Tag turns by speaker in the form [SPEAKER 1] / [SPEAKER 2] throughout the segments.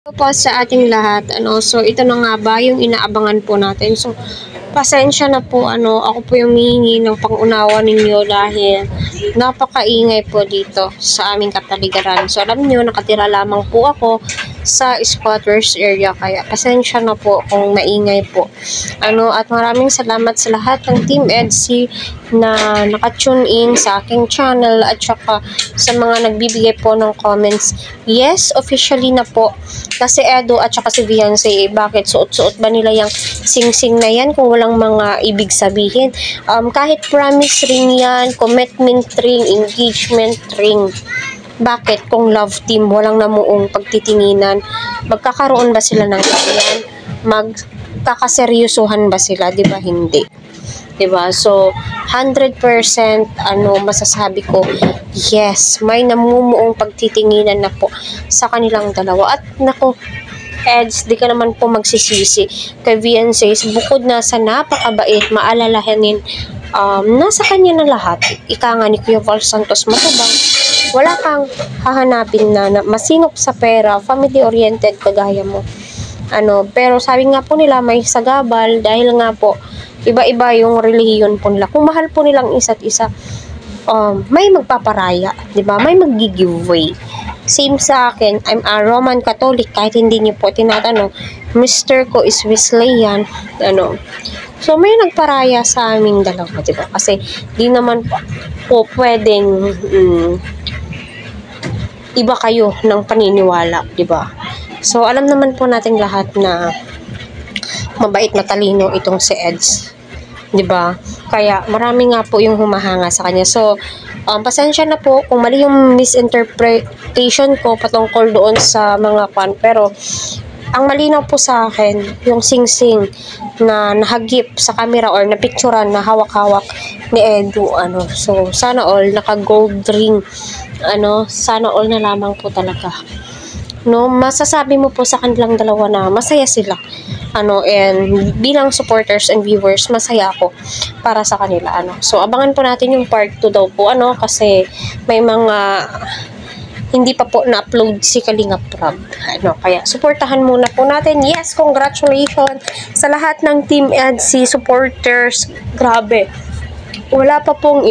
[SPEAKER 1] Po sa ating lahat, so ito na nga ba yung inaabangan po natin. So, pasensya na po, ako po yung humihingi ng pangunawa ninyo dahil napakaingay po dito sa aming kapaligiran. So, alam nyo, nakatira lamang po ako sa squatters area, kaya pasensya na po kung maingay po. At maraming salamat sa lahat ng Team EDSI na nakatune in sa aking channel at saka sa mga nagbibigay po ng comments. Yes, officially na po. Kasi Edo at saka si Beyonce, bakit suot-suot ba nila yung sing-sing na yan kung walang mga ibig sabihin? Kahit promise ring yan, commitment ring, engagement ring. Bakit kung love team walang namuong pagtitinginan? Magkakaroon ba sila ng ganyan? Magkakaseryosohan ba sila? Diba hindi? Diba? So, 100% masasabi ko, yes, may namumuong pagtitinginan na po sa kanilang dalawa. At nako, Eds, di ka naman po magsisisi kay Beyonce, bukod na sa napakabait, maalalahanin, nasa kanya na lahat. Ika nga ni Kuya Val Santos Matubang, wala kang hahanapin na masinop sa pera, family-oriented kagaya mo. Pero sabi nga po nila may sagabal dahil nga po iba-iba yung relihiyon po nila. Kung mahal po nilang isa't isa, may magpaparaya, di ba? May mag-giveaway. Same sa akin, I'm a Roman Catholic, kahit hindi niyo po tinatanong. Mr. ko is Wesleyan, So, may nagparaya sa aming dalawa, di ba? Kasi di naman po pwedeng iba kayo ng paniniwala, di ba? So, alam naman po natin lahat na mabait, matalino itong si Eds, di ba? Kaya marami nga po yung humahanga sa kanya. So, pasensya na po kung mali yung misinterpretation ko patungkol doon sa mga kwan. Pero, ang malinaw po sa akin, yung sing-sing na nahagip sa camera or napicturan na hawak-hawak ni Edu, So, sana all, naka-gold ring, sana all na lamang po talaga. Masasabi mo po sa kanilang dalawa na masaya sila. And bilang supporters and viewers, masaya ako para sa kanila, So, abangan po natin yung part 2 daw po, kasi may mga hindi pa po na-upload si Kalingap Rab. Kaya supportahan muna po natin. Yes, congratulations sa lahat ng Team EDSI supporters. Grabe. Wala pa pong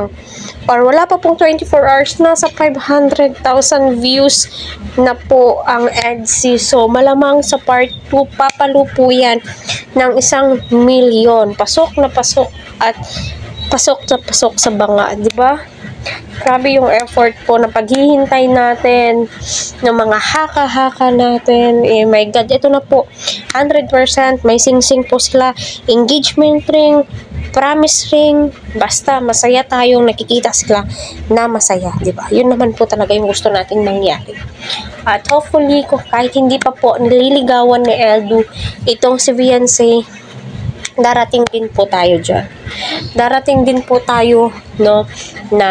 [SPEAKER 1] 24 hours na sa 500,000 views na po ang EDSI. So, malamang sa part 2, papalupo yan ng 1 milyon. Pasok na pasok at pasok sa banga, di ba? Grabe yung effort po na paghihintay natin ng mga haka-haka natin. My God, ito na po. 100% may sing-sing po sila. Engagement ring, promise ring, basta masaya tayong nakikita sila na masaya, di ba? Yun naman po talaga yung gusto natin mangyari. At hopefully, kahit hindi pa po nililigawan ni Edu, itong si Beyonce, darating din po tayo dyan. Darating din po tayo, na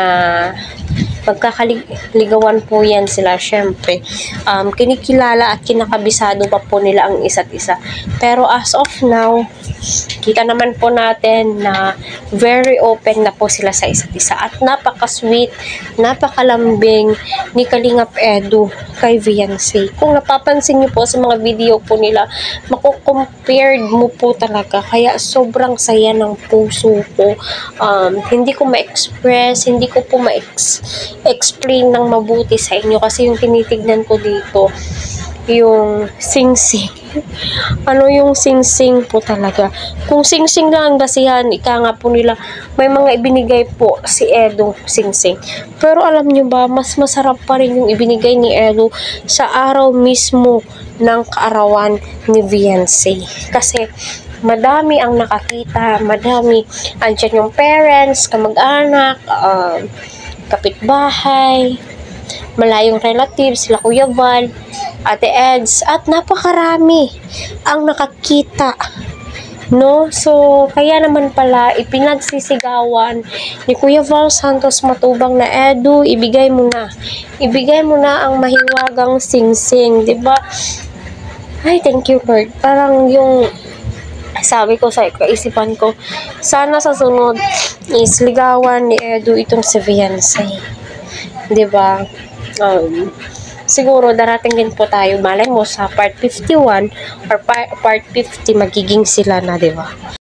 [SPEAKER 1] magkakaligawan po yan sila. Syempre, kinikilala at kinakabisado pa po nila ang isa't isa. Pero as of now, kita naman po natin na very open na po sila sa isa't isa. At napaka-sweet, napakalambing ni Kalingap Edu kay Beyonce. Kung napapansin niyo po sa mga video po nila, makukompared mo po talaga. Kaya sobrang saya ng puso ko. Hindi ko ma-express, hindi ko po ma-explain ng mabuti sa inyo. Kasi yung tinitignan ko dito, yung sing-sing. Yung sing-sing po talaga. Kung sing-sing lang ang basihan, ika nga po nila, may mga ibinigay po si Edu sing-sing. Pero alam nyo ba, mas masarap pa rin yung ibinigay ni Edu sa araw mismo ng kaarawan ni Beyonce. Kasi madami ang nakakita, madami. Andyan yung parents, kamag-anak, kapitbahay, malayong relatives, sila Kuya Val, Ate Eds, at napakarami ang nakakita. So, kaya naman pala, ipinagsisigawan ni Kuya Val Santos Matubang na Edu, ibigay mo na ang mahiwagang sing-sing, diba? Ay, thank you Lord. Parang yung sabi ko sa kaisipan ko, sana sa sunod is ligawan ni Edu itong si Beyonce. Diba? siguro darating din po tayo, malay mo sa part 51 or part 50 magiging sila na, di ba?